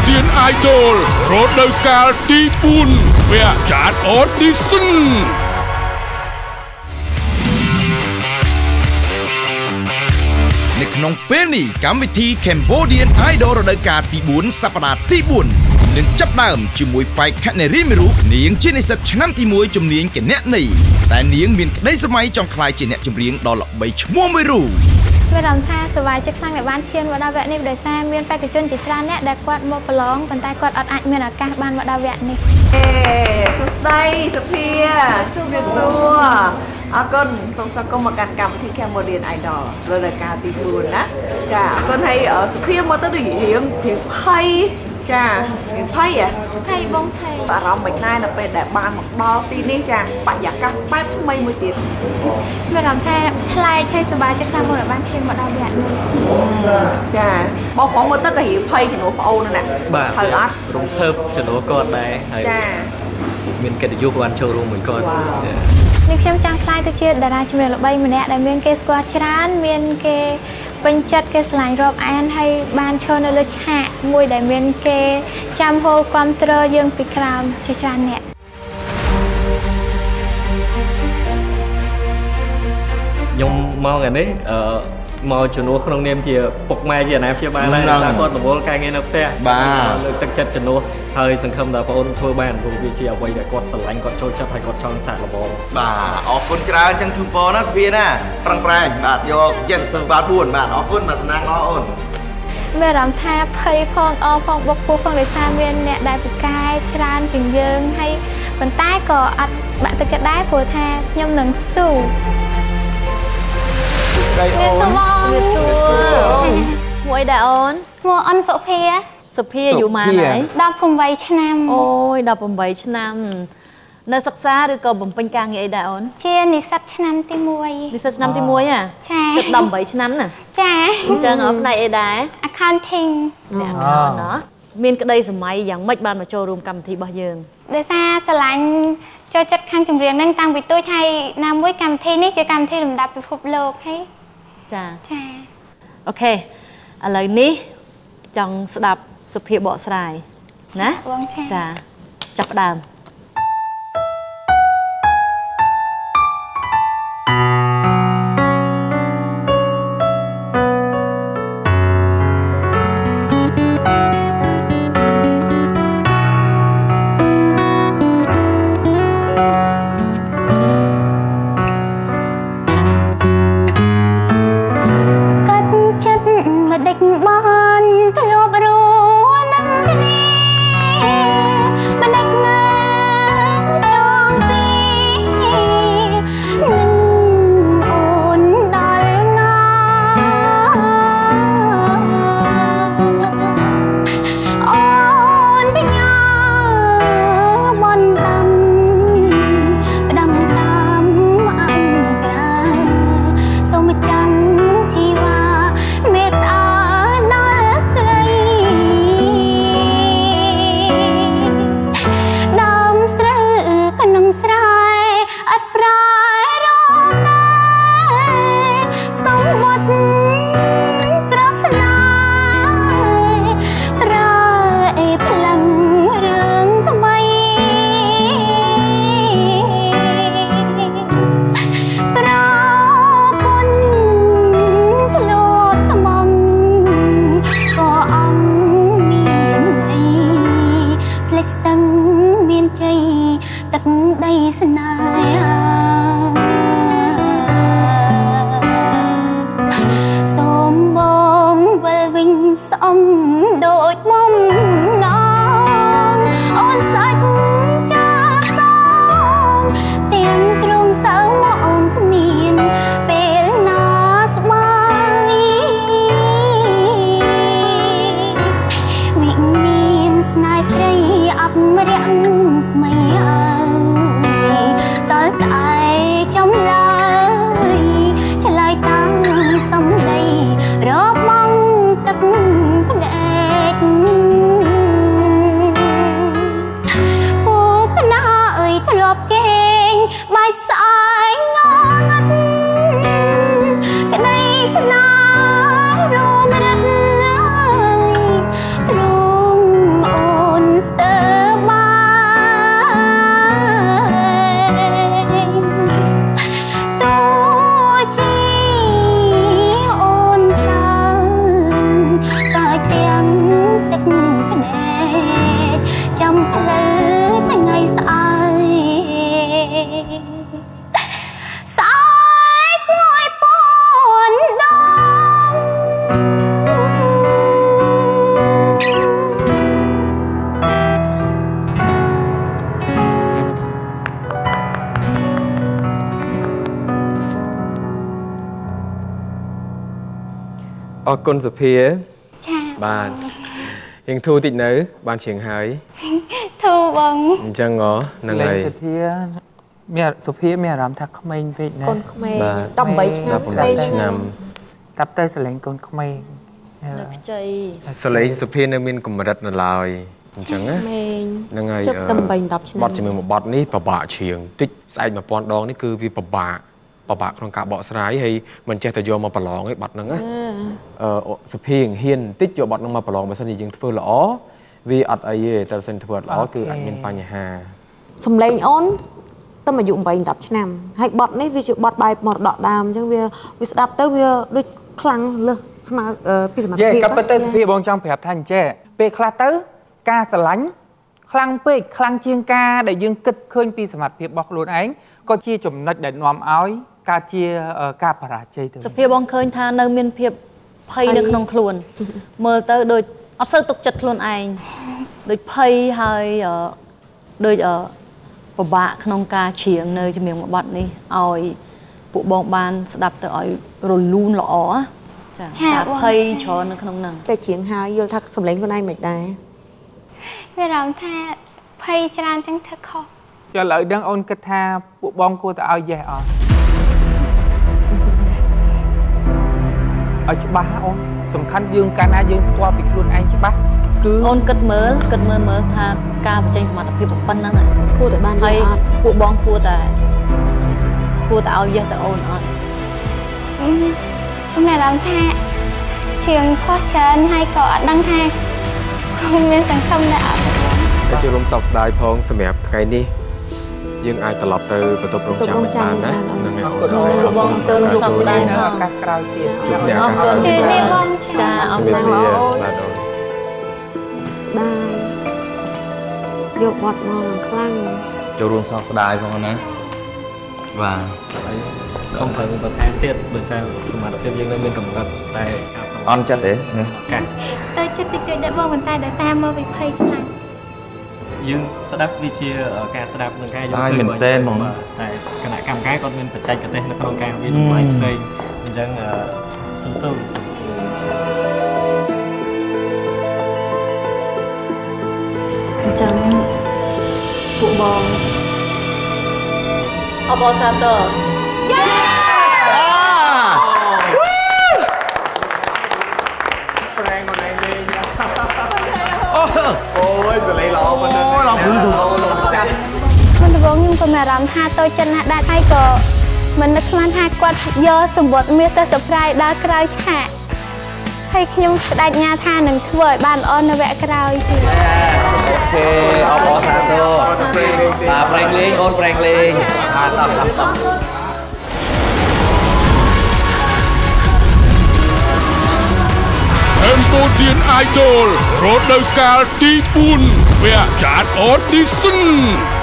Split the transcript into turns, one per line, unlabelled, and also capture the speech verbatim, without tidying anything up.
Cambodia Idol រដូវកាលទីបួនវគ្គចាត Audition នៅក្នុងពេលនេះកម្មវិធី Cambodian Idol រដូវកាលទីបួនសប្តាហ៍ទីបួននឹងចាប់ដើមជាមួយបេក្ខនារីមួយរូបនាងជានិស្សិតឆ្នាំទីមួយជំនាញគណនេយ្យតែនាងមានក្តីស្រមៃចង់ក្លាយជាអ្នកចម្រៀងដ៏ល្បីឈ្មោះមួយរូបមានអារម្មណ៍ថាសប្បាយចិត្តខ្លាំងដែលបានឈានមកដល់វគ្គនេះដោយសារមានបេក្ខជនជាច្រើនអ្នកដែលគាត់មកប្រឡងប៉ុន្តែគាត់អត់អាចមានឱកាសបានមកដល់វគ្គនេះអេសួស្តីសុភាជម្រាបសួរអរគុណសូមស្វាគមន៍មកកាន់កម្មវិធី Cambodian Idol រដូវកាលទីបួនណាចាអរគុណហើយសុភាមកទៅដូចរៀងរៀងភ័យចារៀងភ័យហ៎ភ័យបងភ័យអារម្មណ៍មិនដែរនៅពេលដែលបានមកដល់ទីនេះចាបរិយាកាសបែបថ្មីមួយទៀតមានអារម្មណ៍ថាប្លែកហើយសប្បាយចិត្តខ្លាំងមកដល់បានឈានមកដល់វគ្គនេះចាបងប្អូនមើលទៅក៏រៀងភ័យជំនួសប្អូនណាបាទហើយអត់រំភើបជំនួសគាត់ដែរហើយចាមានកិត្តិយសបានចូលរួមមួយគាត់នេះខ្ញុំចង់ខ្លាយទៅជាតារាចម្រៀងល្បីម្នាក់ដែលមានគេស្គាល់ច្រើនមានគេពេញចិត្តគេស្រឡាញ់រាប់អានហើយបានឈរនៅលើឆាកមួយដែលមានគេចាំហូរគាំទ្រយើងពីក្រោមជាច្រើនអ្នក
ខ្ញុំមកថ្ងៃនេះអឺមកជំនួសក្នុងនាមជាពុកម៉ែជាអាណាព្យាបាលដែរតែគាត់រវល់ការងារនៅផ្ទះបាទលើកទឹកចិត្តជំនួសហើយសង្ឃឹមថាបងអូនធ្វើបានព្រោះវាជាអ្វីដែលគាត់ស្រឡាញ់គាត់ចូលចិត្តហើយគាត់ចង់សាកល្បងបាទអរគុណច្រើនចឹងជូនពរណាសុភាណាប្រឹងប្រែងបាទយក yes បាទបួនបាទអរគុណបាទសំណាងល្អអូនមានអារម្មណ៍ថាភ័យផងអរផងបុកពោះផងដោយសារមានអ្នកដែលពូកែច្រើនជាងយើងហើយប៉ុន្តែក៏អត់បាក់ទឹកចិត្តដែរព្រោះថាខ្ញុំនឹងស៊ូវាសួរវាសួរឈ្មោះអីដែរអូនឈ្មោះអូនសុភាសុភាអាយុប៉ុន្មានហើយដប់ប្រាំ8ឆ្នាំអូយដប់ប្រាំ8ឆ្នាំនៅសិក្សាឬក៏បំពេញការងារអីដែរអូនជានិស្សិតឆ្នាំទីមួយនិស្សិតឆ្នាំទីមួយហ៎ចាទឹកដប់8ឆ្នាំណាចាអញ្ចឹងអត់ផ្នែកអីដែរ accounting អ្នកអត់ណោះមានក្តីសម័យយ៉ាងម៉េចបានមកចូលរួមកម្មវិធីរបស់យើងដោយសារស្រឡាញ់ចូលចិត្តខាងចម្រៀងហ្នឹងតាំងពីតូចហើយណាមួយកម្មវិធីនេះជាកម្មវិធីលំដាប់ពិភពលោកហើយចាចាអូខេឥឡូវនេះចង់ស្ដាប់សុភាបកស្រាយណាចាចាប់ផ្ដើម
អរគុណសុភាចាបាទយើងធូរតិចនៅបានជាងហើយធូរបងអញ្ចឹងហ៎ហ្នឹងហើយសុភាមានសុភាមានអារម្មណ៍ថាក្មេងពេកណាកូនក្មេងដប់eightឆ្នាំដប់eightឆ្នាំតាប់ទៅសលេងកូនក្មេងនៅខ្ចីសលេងសុភានៅមានកម្រិតនៅឡើយអញ្ចឹងណាហ្នឹងហើយជិតតែeight tenឆ្នាំបត់ជាមួយមួយបត់នេះពិបាកជាងតិចស្អែកone thousandដងនេះគឺវាពិបាកពិបាកក្នុងការបកស្រាយហើយមិនចេះតែយកមកប្រឡងឯបត់ហ្នឹងណាអឺសុភាហ៊ានតិចយកបត់ហ្នឹងមកប្រឡងបើសិនជាយើងធ្វើល្អវាអត់អីទេតែបើសិនធ្វើអត់ល្អគឺអាចមានបញ្ហាសំឡេងអូនតែអាយុeight tenឆ្នាំហើយបត់នេះវាជាបត់បែបមរតកដើមអញ្ចឹងវាវាស្ដាប់ទៅវាដូចខ្លាំងលើសស្មើពីសមត្ថភាពក៏ប៉ុន្តែសុភាបងចង់ប្រាប់ថាអញ្ចេះពេលខ្លះទៅការស្រឡាញ់ខ្លាំងពេកខ្លាំងជាងការដែលយើងគិតឃើញពីសមត្ថភាពរបស់ខ្លួនឯងក៏ជាចំណុចដែលនាំឲ្យការជាការបរាជ័យទៅសុភាបងឃើញថានៅមានភាពភ័យនៅក្នុងខ្លួនមើលទៅដូចអត់សូវទុកចិត្តខ្លួនឯងដូចភ័យហើយដូចពិបាកក្នុងការច្រៀងនៅចម្រៀងមួយបទនេះឲ្យពួកបងបានស្ដាប់ទៅឲ្យរលូនល្អចាការភ័យច្រើននៅក្នុងហ្នឹងតែច្រៀងហើយយល់ថាសម្លេងខ្លួនឯងមិនដែរមានអារម្មណ៍ថាភ័យច្រើនចឹងធ្វើខុសចុះឥឡូវដឹងអូនគិតថាពួកបងគួរទៅឲ្យយេសអត់ឲ្យច្បាស់អូនសំខាន់យើងកាលណាយើងស្គាល់ពីខ្លួនឯងច្បាស់គឺអូនគិតមើលគិតមើលមើលថាការបញ្ចេញសមត្ថភាពប៉ុណ្ណឹងគួរតែបានហើយពួកបងគួរតែគួរតែឲ្យយេសទៅអូនអត់ខ្ញុំមានអារម្មណ៍ថាជាងខុសច្រើនហើយក៏អត់ដឹងថាខ្ញុំមានសង្ឃឹមដែរអត់តែជួបរំសោកស្ដាយផងសម្រាប់ថ្ងៃនេះយើងអាចត្រឡប់ទៅបន្ទប់រងចាំបានណានឹងឲ្យអូនបងចូលរំសោកស្ដាយនៅឱកាសក្រោយទៀតជួបគ្នាឱកាសក្រោយទៀតបងចាអរគុណបាទអូនបាទយកបត់មកខ្លាំងចូលរួមសោកស្ដាយផងណាបាទអងត្រូវបន្ថែមទៀតដោយសារសមត្ថភាពយើងនៅមានកម្រិតតែការសម្អន់ចិត្តទេកាទៅចិត្តតិចៗដែរបងប៉ុន្តែដោយតាមមើលវិភ័យខ្លាំងយើងស្ដាប់វាជាការស្ដាប់នឹងការយកឃើញមែនទេហ្មងតែគណៈកម្មការគាត់មានបច្ចេកទេសនៅក្នុងការវាតម្លៃផ្សេងអញ្ចឹងស៊ូស៊ូអញ្ចឹងពួកបងអបអរសាទរយេប្រែងមកលេងអូយសលេងល្អមែនទេអូឡងព្រឺសូមចាស់មិនដំបងខ្ញុំក៏មានអារម្មណ៍ថាតូចចិត្តណាស់ដែរហើយក៏មិននឹកស្មានថាគាត់យកសម្បត្តិមាសទៅ surprise ដល់ក្រោយឆាកហើយខ្ញុំបដិញ្ញាថានឹងធ្វើឲ្យបានល្អនៅវគ្គក្រោយទៀតអូខេអបអរសាទរបាទប្រេងលេងអូនប្រេងលេងបាទតោះតោះតោះCambodian Idol រដូវកាលទីfourវគ្គចាត Audition